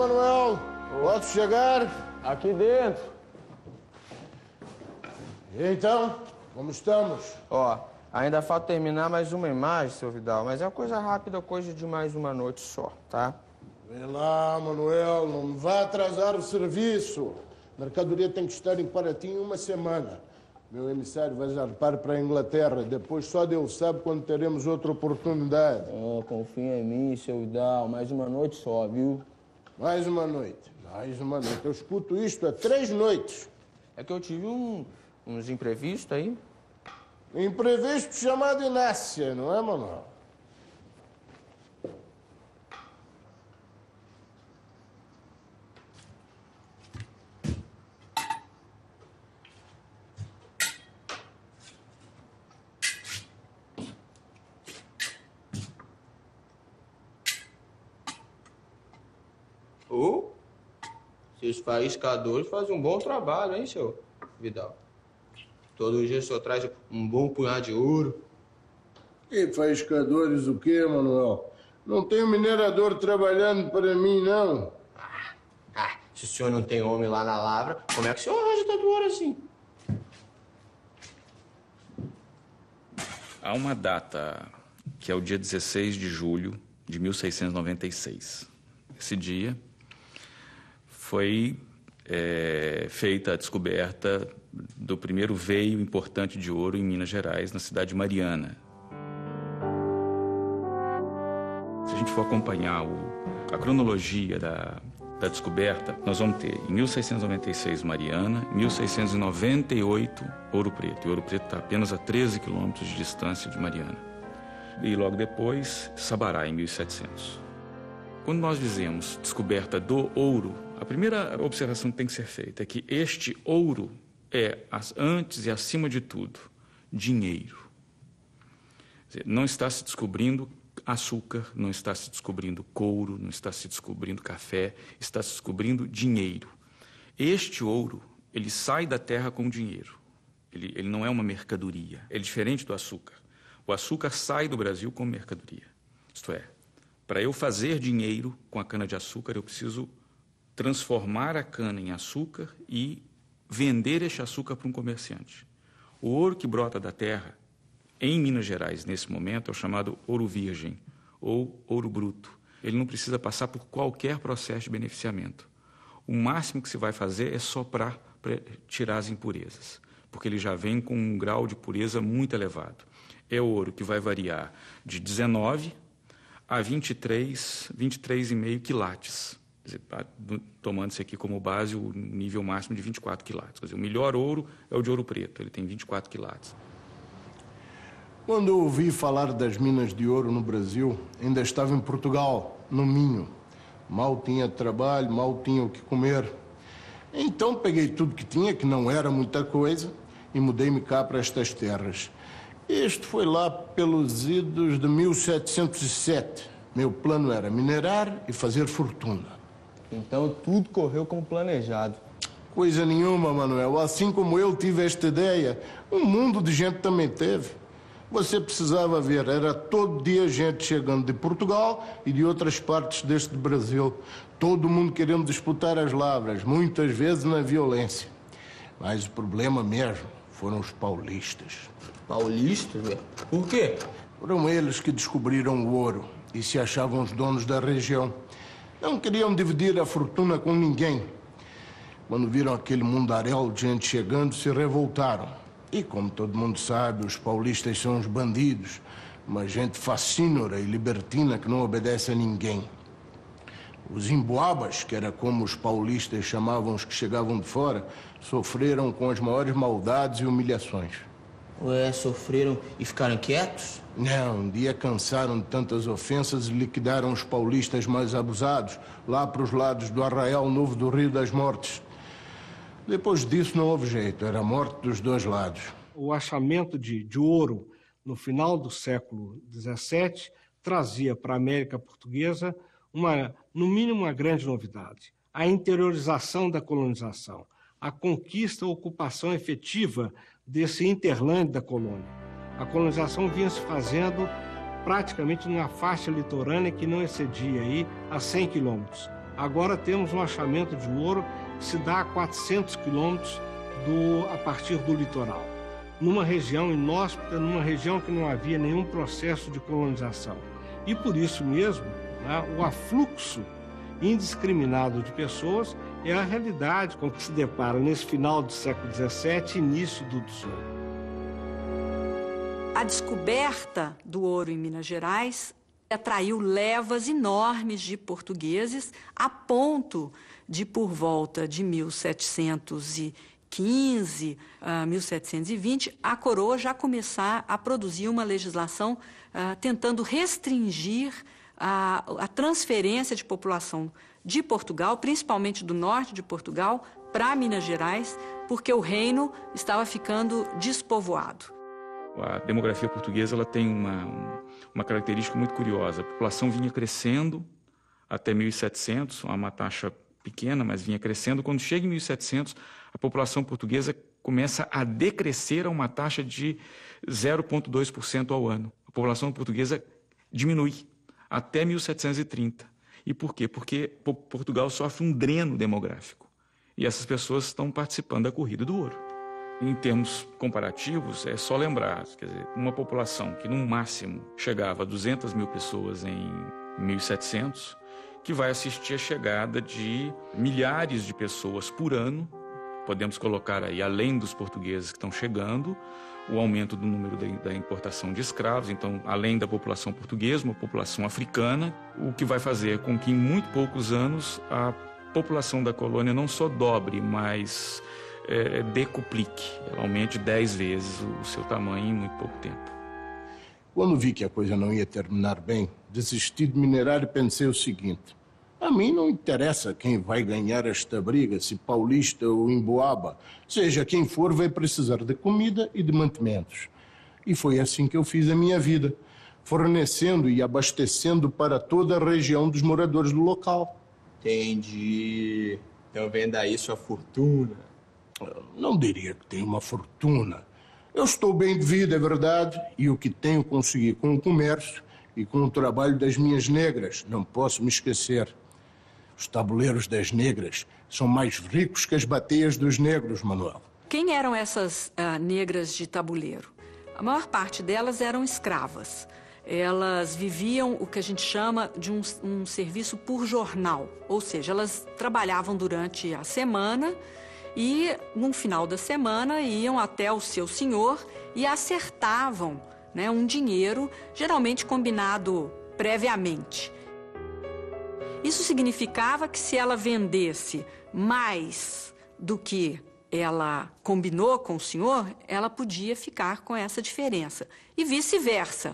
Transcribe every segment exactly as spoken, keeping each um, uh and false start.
Manuel. Posso chegar? Aqui dentro. E então, como estamos? Ó, ainda falta terminar mais uma imagem, seu Vidal, mas é uma coisa rápida, coisa de mais uma noite só, tá? Vem lá, Manuel, não me vá atrasar o serviço. A mercadoria tem que estar em Paraty em uma semana. Meu emissário vai zarpar para a Inglaterra. Depois só Deus sabe quando teremos outra oportunidade. Oh, confia em mim, seu Vidal. Mais uma noite só, viu? Mais uma noite. Mais uma noite. Eu escuto isto há três noites. É que eu tive um, uns imprevistos aí. Imprevisto chamado Inácia, não é, Manuel? Ô, esses faiscadores fazem um bom trabalho, hein, seu Vidal? Todo dia o senhor traz um bom punhado de ouro. E faiscadores o quê, Manuel? Não tem minerador trabalhando para mim, não. Ah, ah, se o senhor não tem homem lá na lavra, como é que o senhor arranja tanto ouro assim? Há uma data, que é o dia dezesseis de julho de mil seiscentos e noventa e seis. Esse dia foi é, feita a descoberta do primeiro veio importante de ouro em Minas Gerais, na cidade de Mariana. Se a gente for acompanhar o, a cronologia da, da descoberta, nós vamos ter em mil seiscentos e noventa e seis Mariana, em mil seiscentos e noventa e oito Ouro Preto. E Ouro Preto está apenas a treze quilômetros de distância de Mariana. E logo depois, Sabará, em mil e setecentos. Quando nós dizemos descoberta do ouro, a primeira observação que tem que ser feita é que este ouro é, antes e acima de tudo, dinheiro. Quer dizer, não está se descobrindo açúcar, não está se descobrindo couro, não está se descobrindo café, está se descobrindo dinheiro. Este ouro, ele sai da terra com dinheiro. Ele, ele não é uma mercadoria. É diferente do açúcar. O açúcar sai do Brasil como mercadoria. Isto é, para eu fazer dinheiro com a cana-de-açúcar, eu preciso transformar a cana em açúcar e vender este açúcar para um comerciante. O ouro que brota da terra, em Minas Gerais, nesse momento, é o chamado ouro virgem, ou ouro bruto. Ele não precisa passar por qualquer processo de beneficiamento. O máximo que se vai fazer é soprar para tirar as impurezas, porque ele já vem com um grau de pureza muito elevado. É ouro que vai variar de dezenove a vinte e três, vinte e três vírgula cinco quilates, tomando-se aqui como base o nível máximo de vinte e quatro quilates. Quer dizer, o melhor ouro é o de Ouro Preto, ele tem vinte e quatro quilates. Quando eu ouvi falar das minas de ouro no Brasil, ainda estava em Portugal, no Minho. Mal tinha trabalho, mal tinha o que comer. Então peguei tudo que tinha, que não era muita coisa, e mudei-me cá para estas terras. Este foi lá pelos idos de mil setecentos e sete. Meu plano era minerar e fazer fortuna. Então tudo correu como planejado. Coisa nenhuma, Manuel. Assim como eu tive esta ideia, um mundo de gente também teve. Você precisava ver, era todo dia gente chegando de Portugal e de outras partes deste Brasil. Todo mundo querendo disputar as lavras, muitas vezes na violência. Mas o problema mesmo foram os paulistas. Paulistas? Por quê? Foram eles que descobriram o ouro e se achavam os donos da região. Não queriam dividir a fortuna com ninguém. Quando viram aquele mundaréu de gente chegando, se revoltaram. E como todo mundo sabe, os paulistas são os bandidos, uma gente facínora e libertina que não obedece a ninguém. Os emboabas, que era como os paulistas chamavam os que chegavam de fora, sofreram com as maiores maldades e humilhações. Ué, sofreram e ficaram quietos? Não, um dia cansaram de tantas ofensas e liquidaram os paulistas mais abusados, lá para os lados do Arraial Novo do Rio das Mortes. Depois disso não houve jeito, era a morte dos dois lados. O achamento de, de ouro no final do século dezessete trazia para a América Portuguesa, uma, no mínimo, uma grande novidade. A interiorização da colonização, a conquista, a ocupação efetiva desse hinterland da colônia. A colonização vinha se fazendo praticamente numa faixa litorânea que não excedia aí a cem quilômetros. Agora temos um achamento de ouro que se dá a quatrocentos quilômetros do, a partir do litoral, numa região inóspita, numa região que não havia nenhum processo de colonização. E por isso mesmo, né, o afluxo indiscriminado de pessoas é a realidade com que se depara nesse final do século dezessete e início do dezoito. A descoberta do ouro em Minas Gerais atraiu levas enormes de portugueses, a ponto de, por volta de mil setecentos e quinze a mil setecentos e vinte, a coroa já começar a produzir uma legislação uh, tentando restringir a, a transferência de população de Portugal, principalmente do norte de Portugal, para Minas Gerais, porque o reino estava ficando despovoado. A demografia portuguesa ela tem uma, uma característica muito curiosa. A população vinha crescendo até mil e setecentos, uma taxa pequena, mas vinha crescendo. Quando chega em mil e setecentos, a população portuguesa começa a decrescer a uma taxa de zero vírgula dois por cento ao ano. A população portuguesa diminui até mil setecentos e trinta. E por quê? Porque Portugal sofre um dreno demográfico. E essas pessoas estão participando da corrida do ouro. Em termos comparativos, é só lembrar, quer dizer, uma população que no máximo chegava a duzentas mil pessoas em mil e setecentos, que vai assistir a chegada de milhares de pessoas por ano. Podemos colocar aí, além dos portugueses que estão chegando, o aumento do número da importação de escravos. Então, além da população portuguesa, uma população africana, o que vai fazer com que em muito poucos anos a população da colônia não só dobre, mas é, decuplique, ela aumente dez vezes o seu tamanho em muito pouco tempo. Quando vi que a coisa não ia terminar bem, desisti de minerar e pensei o seguinte: a mim não interessa quem vai ganhar esta briga, se paulista ou emboaba. Seja quem for, vai precisar de comida e de mantimentos. E foi assim que eu fiz a minha vida, fornecendo e abastecendo para toda a região dos moradores do local. Entendi. Então vem daí sua fortuna. Não diria que tenho uma fortuna. Eu estou bem de vida, é verdade, e o que tenho conseguido com o comércio e com o trabalho das minhas negras, não posso me esquecer. Os tabuleiros das negras são mais ricos que as bateias dos negros, Manuel. Quem eram essas uh, negras de tabuleiro? A maior parte delas eram escravas. Elas viviam o que a gente chama de um, um serviço por jornal, ou seja, elas trabalhavam durante a semana e, no final da semana, iam até o seu senhor e acertavam, né, um dinheiro, geralmente combinado previamente. Isso significava que se ela vendesse mais do que ela combinou com o senhor, ela podia ficar com essa diferença, e vice-versa.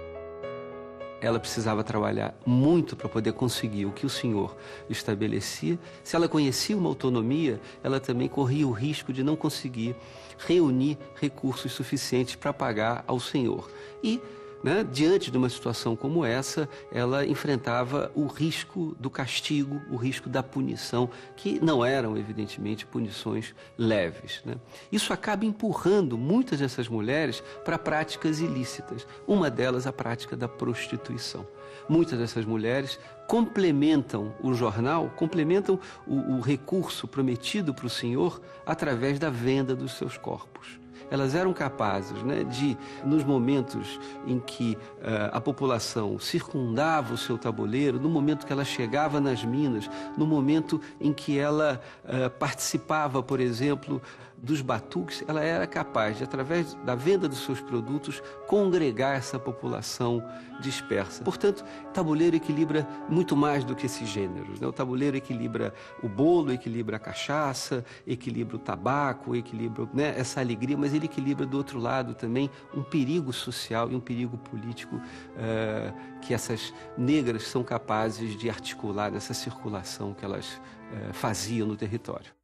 Ela precisava trabalhar muito para poder conseguir o que o senhor estabelecia. Se ela conhecia uma autonomia, ela também corria o risco de não conseguir reunir recursos suficientes para pagar ao senhor. E, né, diante de uma situação como essa, ela enfrentava o risco do castigo, o risco da punição, que não eram, evidentemente, punições leves, né? Isso acaba empurrando muitas dessas mulheres para práticas ilícitas, uma delas a prática da prostituição. Muitas dessas mulheres complementam o jornal, complementam o, o recurso prometido para o senhor através da venda dos seus corpos. Elas eram capazes, né, de, nos momentos em que uh, a população circundava o seu tabuleiro, no momento que ela chegava nas minas, no momento em que ela uh, participava, por exemplo, dos batuques, ela era capaz de, através da venda dos seus produtos, congregar essa população dispersa. Portanto, o tabuleiro equilibra muito mais do que esses gêneros, né? O tabuleiro equilibra o bolo, equilibra a cachaça, equilibra o tabaco, equilibra, né, essa alegria, mas ele equilibra do outro lado também um perigo social e um perigo político uh, que essas negras são capazes de articular nessa circulação que elas uh, faziam no território.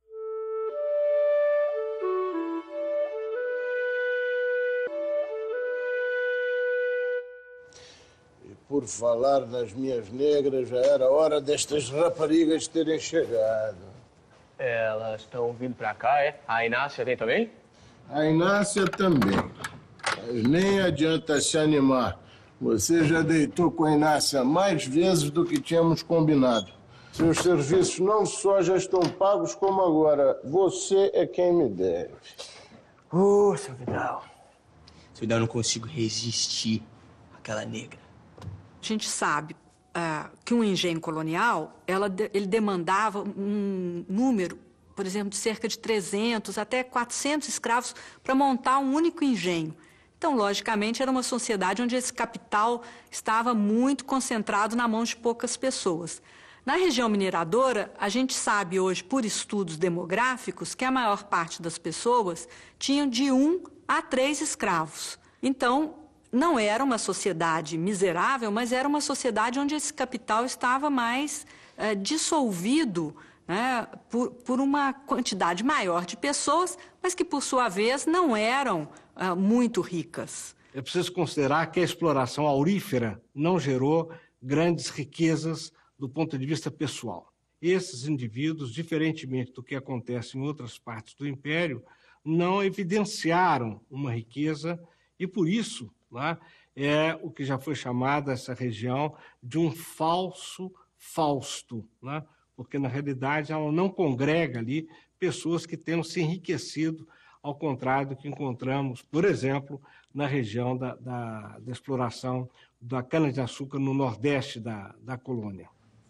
Por falar nas minhas negras, já era hora destas raparigas terem chegado. Elas estão vindo pra cá, é? A Inácia vem também? A Inácia também. Mas nem adianta se animar. Você já deitou com a Inácia mais vezes do que tínhamos combinado. Seus serviços não só já estão pagos, como agora você é quem me deve. Ô, oh, seu Vidal. Seu Vidal, eu não consigo resistir àquela negra. A gente sabe uh, que um engenho colonial, ela, ele demandava um número, por exemplo, de cerca de trezentos até quatrocentos escravos para montar um único engenho. Então, logicamente, era uma sociedade onde esse capital estava muito concentrado na mão de poucas pessoas. Na região mineradora, a gente sabe hoje, por estudos demográficos, que a maior parte das pessoas tinham de um a três escravos. Então, não era uma sociedade miserável, mas era uma sociedade onde esse capital estava mais é, dissolvido, né, por, por uma quantidade maior de pessoas, mas que, por sua vez, não eram é, muito ricas. É preciso considerar que a exploração aurífera não gerou grandes riquezas do ponto de vista pessoal. Esses indivíduos, diferentemente do que acontece em outras partes do Império, não evidenciaram uma riqueza e, por isso, né, é o que já foi chamado essa região de um falso Fausto, né, porque, na realidade, ela não congrega ali pessoas que tenham se enriquecido, ao contrário do que encontramos, por exemplo, na região da, da, da exploração da cana-de-açúcar no nordeste da, da colônia.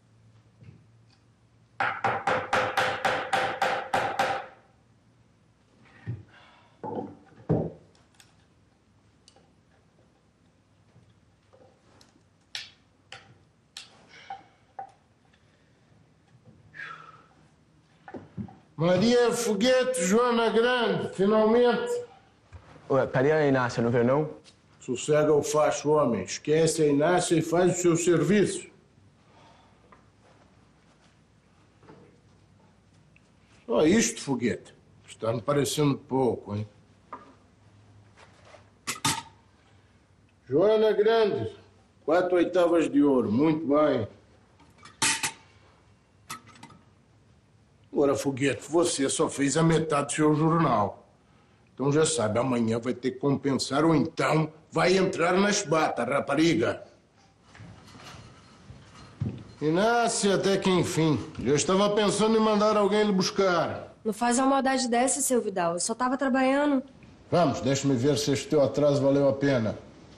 Maria Foguete, Joana Grande, finalmente. Ué, cadê a Inácia? Não veio, não? Sossega o facho, homem. Esquece a Inácia e faz o seu serviço. Só isto, Foguete. Está me parecendo pouco, hein? Joana Grande, quatro oitavas de ouro. Muito bem. Agora, Foguete, você só fez a metade do seu jornal. Então já sabe, amanhã vai ter que compensar ou então vai entrar na esbata, rapariga. Inácia, até que enfim. Eu estava pensando em mandar alguém lhe buscar. Não faz uma maldade dessa, seu Vidal. Eu só estava trabalhando. Vamos, deixa-me ver se este teu atraso valeu a pena.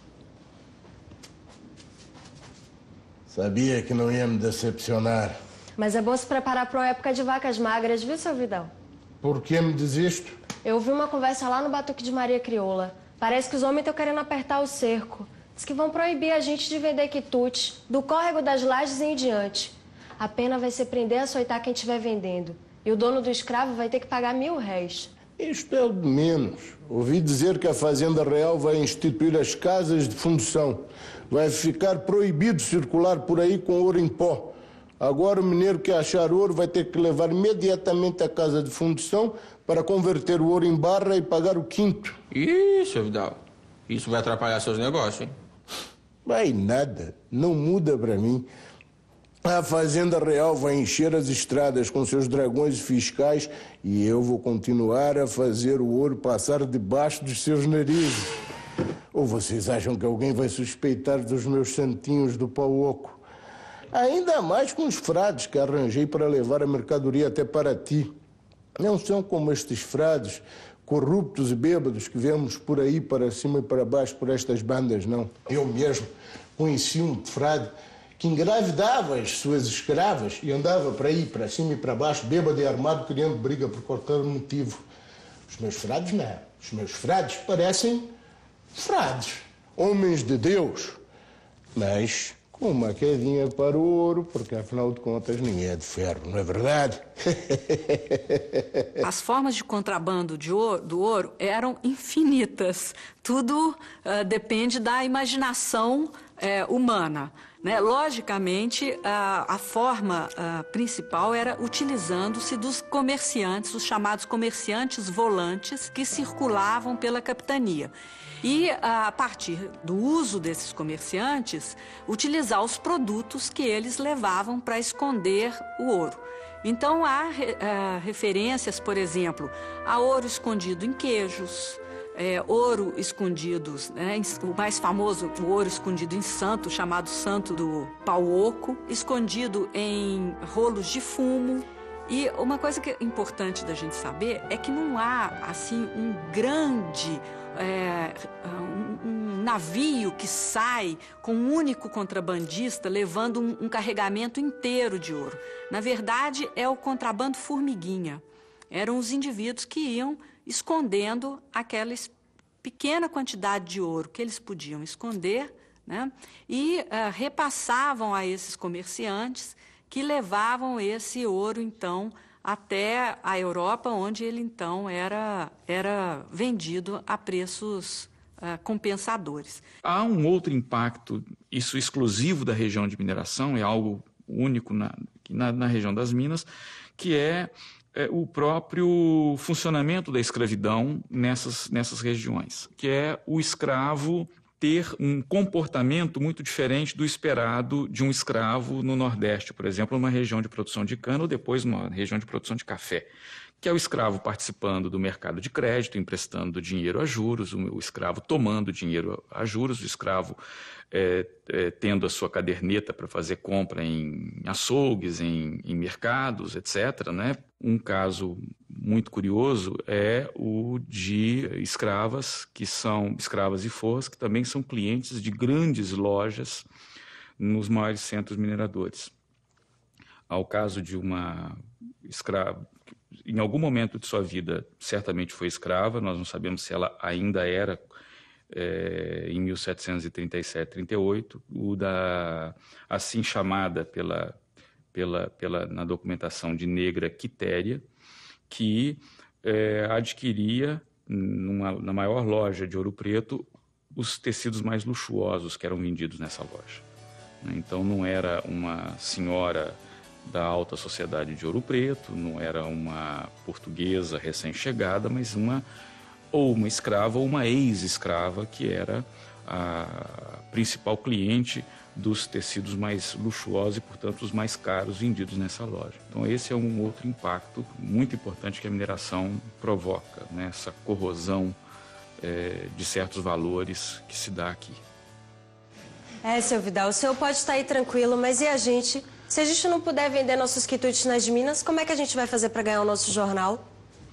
Sabia que não ia me decepcionar. Mas é bom se preparar para uma época de vacas magras, viu, seu Vidal? Por que me diz isto? Eu ouvi uma conversa lá no Batuque de Maria Crioula. Parece que os homens estão querendo apertar o cerco. Diz que vão proibir a gente de vender quitutes, do córrego das lajes em diante. A pena vai ser prender e açoitar quem estiver vendendo. E o dono do escravo vai ter que pagar mil réis. Isto é o de menos. Ouvi dizer que a Fazenda Real vai instituir as casas de fundição. Vai ficar proibido circular por aí com ouro em pó. Agora o mineiro que achar ouro vai ter que levar imediatamente à casa de fundição para converter o ouro em barra e pagar o quinto. Ih, seu Vidal, isso vai atrapalhar seus negócios, hein? Vai nada, não muda para mim. A Fazenda Real vai encher as estradas com seus dragões fiscais e eu vou continuar a fazer o ouro passar debaixo dos seus narizes. Ou vocês acham que alguém vai suspeitar dos meus santinhos do pau oco? Ainda mais com os frades que arranjei para levar a mercadoria até para ti. Não são como estes frades corruptos e bêbados que vemos por aí para cima e para baixo por estas bandas, não. Eu mesmo conheci um frade que engravidava as suas escravas e andava para aí, para cima e para baixo, bêbado e armado, criando briga por qualquer motivo. Os meus frades não. Os meus frades parecem frades, homens de Deus, mas com uma quedinha para o ouro, porque afinal de contas ninguém é de ferro, não é verdade? As formas de contrabando de ouro, do ouro eram infinitas. Tudo uh, depende da imaginação uh, humana, né? Logicamente, a, a forma uh, principal era utilizando-se dos comerciantes, os chamados comerciantes volantes, que circulavam pela capitania. E, a partir do uso desses comerciantes, utilizar os produtos que eles levavam para esconder o ouro. Então, há uh, referências, por exemplo, a ouro escondido em queijos, é, ouro escondido, né? O mais famoso, o ouro escondido em santo, chamado Santo do Pau Oco, escondido em rolos de fumo. E uma coisa que é importante da gente saber é que não há, assim, um grande é, um, um navio que sai com um único contrabandista levando um, um carregamento inteiro de ouro. Na verdade, é o contrabando formiguinha. Eram os indivíduos que iam escondendo aquela pequena quantidade de ouro que eles podiam esconder, né? E uh, repassavam a esses comerciantes que levavam esse ouro, então, até a Europa, onde ele, então, era, era vendido a preços uh, compensadores. Há um outro impacto, isso exclusivo da região de mineração, é algo único na, na, na região das Minas, que é, é o próprio funcionamento da escravidão nessas, nessas regiões, que é o escravo ter um comportamento muito diferente do esperado de um escravo no Nordeste, por exemplo, numa região de produção de cana ou depois numa região de produção de café, que é o escravo participando do mercado de crédito, emprestando dinheiro a juros, o escravo tomando dinheiro a juros, o escravo é, é, tendo a sua caderneta para fazer compra em açougues, em, em mercados, etcétera, né? Um caso muito curioso é o de escravas, que são escravas e forras, que também são clientes de grandes lojas nos maiores centros mineradores. Há o caso de uma escrava, em algum momento de sua vida, certamente foi escrava, nós não sabemos se ela ainda era é, em mil setecentos e trinta e sete, trinta e oito, o da, assim chamada pela, pela, pela, na documentação de negra Quitéria, que é, adquiria numa, na maior loja de Ouro Preto os tecidos mais luxuosos que eram vendidos nessa loja. Então não era uma senhora da alta sociedade de Ouro Preto, não era uma portuguesa recém-chegada, mas uma ou uma escrava ou uma ex-escrava que era a principal cliente dos tecidos mais luxuosos e, portanto, os mais caros vendidos nessa loja. Então esse é um outro impacto muito importante que a mineração provoca, né? Essa corrosão é, de certos valores que se dá aqui. É, seu Vidal, o senhor pode estar aí tranquilo, mas e a gente? Se a gente não puder vender nossos quitutes nas Minas, como é que a gente vai fazer para ganhar o nosso jornal?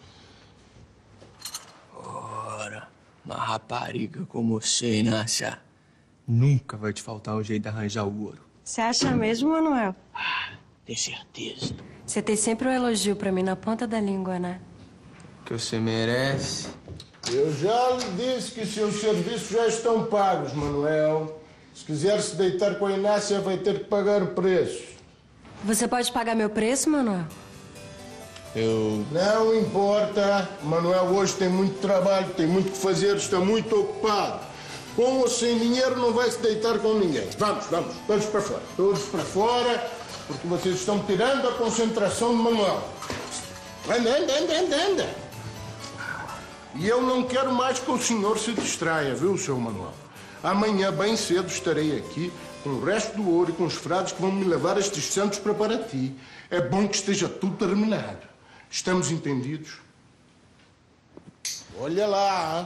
Ora, uma rapariga como você, Inácia, nunca vai te faltar o jeito de arranjar o ouro. Você acha mesmo, Manuel? Ah, tem certeza. Você tem sempre um elogio para mim na ponta da língua, né? Que você merece. Eu já lhe disse que seus serviços já estão pagos, Manuel. Se quiser se deitar com a Inácia, vai ter que pagar o preço. Você pode pagar meu preço, Manuel? Eu... Não importa. Manuel hoje tem muito trabalho, tem muito que fazer, está muito ocupado. Com ou sem dinheiro não vai se deitar com ninguém. Vamos, vamos, todos para fora. Todos para fora, porque vocês estão tirando a concentração de Manuel. Anda, anda, anda, anda, anda. E eu não quero mais que o senhor se distraia, viu, seu Manuel? Amanhã, bem cedo, estarei aqui com o resto do ouro e com os frades que vão me levar estes santos para Paraty. É bom que esteja tudo terminado. Estamos entendidos? Olha lá.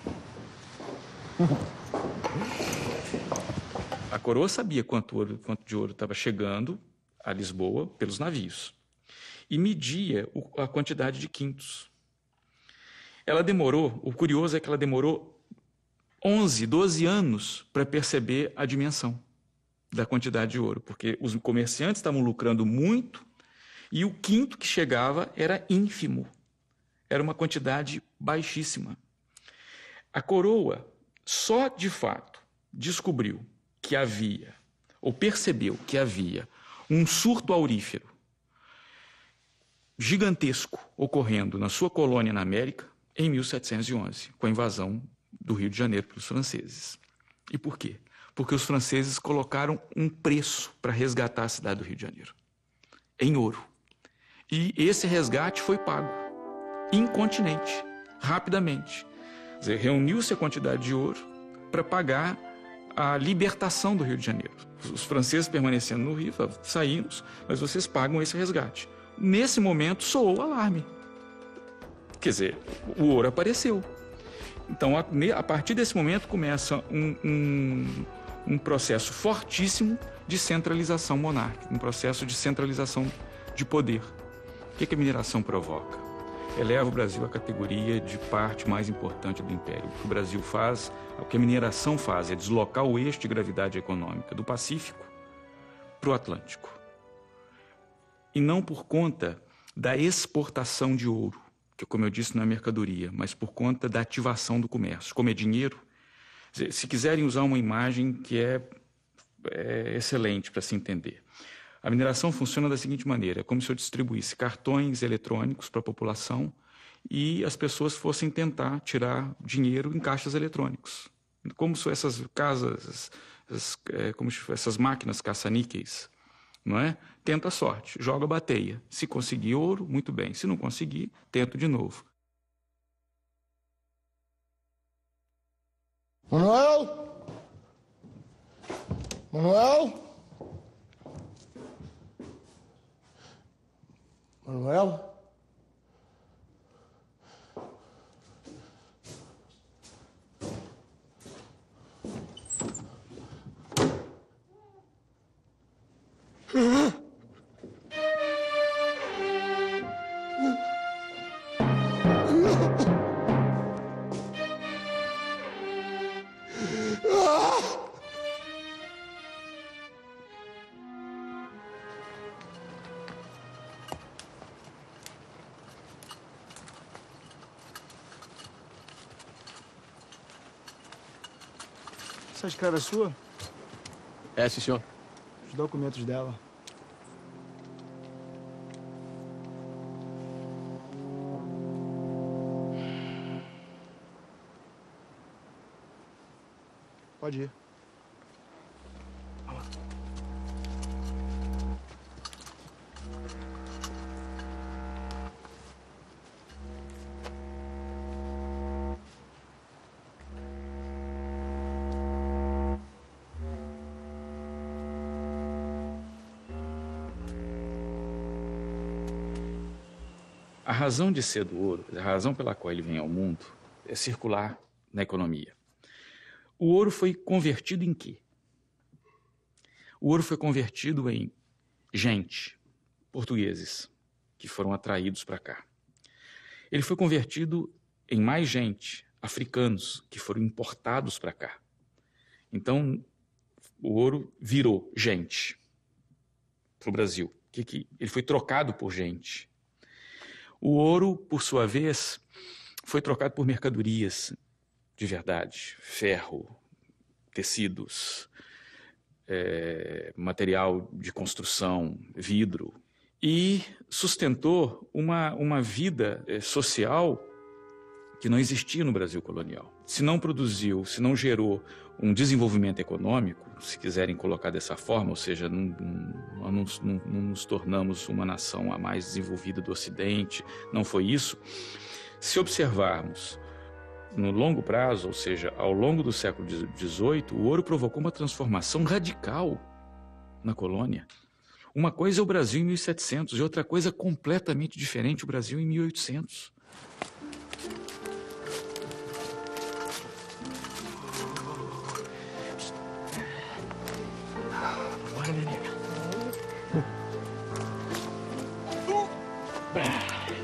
A coroa sabia quanto, ouro, quanto de ouro estava chegando a Lisboa pelos navios e media a quantidade de quintos. Ela demorou, o curioso é que ela demorou onze, doze anos para perceber a dimensão da quantidade de ouro, porque os comerciantes estavam lucrando muito e o quinto que chegava era ínfimo, era uma quantidade baixíssima. A coroa só de fato descobriu que havia, ou percebeu que havia, um surto aurífero gigantesco ocorrendo na sua colônia na América em mil setecentos e onze, com a invasão do Rio de Janeiro pelos franceses. E por quê? Porque os franceses colocaram um preço para resgatar a cidade do Rio de Janeiro, em ouro. E esse resgate foi pago, incontinente, rapidamente. Quer dizer, reuniu-se a quantidade de ouro para pagar a libertação do Rio de Janeiro. Os franceses permanecendo no Rio, falaram, saímos, mas vocês pagam esse resgate. Nesse momento, soou o alarme. Quer dizer, o ouro apareceu. Então, a, a partir desse momento, começa um, um, um processo fortíssimo de centralização monárquica, um processo de centralização de poder. O que, que a mineração provoca? Eleva o Brasil à categoria de parte mais importante do Império. O que o Brasil faz, o que a mineração faz é deslocar o eixo de gravidade econômica do Pacífico para o Atlântico. E não por conta da exportação de ouro, que, como eu disse, não é mercadoria, mas por conta da ativação do comércio. Como é dinheiro, se quiserem usar uma imagem que é, é excelente para se entender. A mineração funciona da seguinte maneira, é como se eu distribuísse cartões eletrônicos para a população e as pessoas fossem tentar tirar dinheiro em caixas eletrônicos. Como se essas casas, as, é, como se essas máquinas caça-níqueis, não é? Tenta a sorte, joga a bateia. Se conseguir ouro, muito bem. Se não conseguir, tento de novo. Manuel? Manuel? Manuel? Essa escrava é sua? É, sim, senhor. Os documentos dela. Pode ir. A razão de ser do ouro, a razão pela qual ele vem ao mundo, é circular na economia. O ouro foi convertido em quê? O ouro foi convertido em gente, portugueses, que foram atraídos para cá. Ele foi convertido em mais gente, africanos, que foram importados para cá. Então, o ouro virou gente para o Brasil. Ele foi trocado por gente. O ouro, por sua vez, foi trocado por mercadorias de verdade, ferro, tecidos, é, material de construção, vidro, e sustentou uma, uma vida é, social que não existia no Brasil colonial. Se não produziu, se não gerou um desenvolvimento econômico, se quiserem colocar dessa forma, ou seja, não, não, não, não nos tornamos uma nação a mais desenvolvida do Ocidente, não foi isso. Se observarmos no longo prazo, ou seja, ao longo do século dezoito, o ouro provocou uma transformação radical na colônia. Uma coisa é o Brasil em mil e setecentos e outra coisa completamente diferente, o Brasil em mil e oitocentos. Bora, neném.